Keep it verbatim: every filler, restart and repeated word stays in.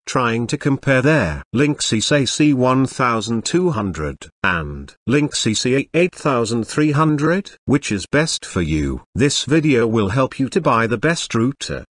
trying to compare their Linksys A C twelve hundred and Linksys E A eight thousand three hundred? Which is best for you? This video will help you to buy the best router.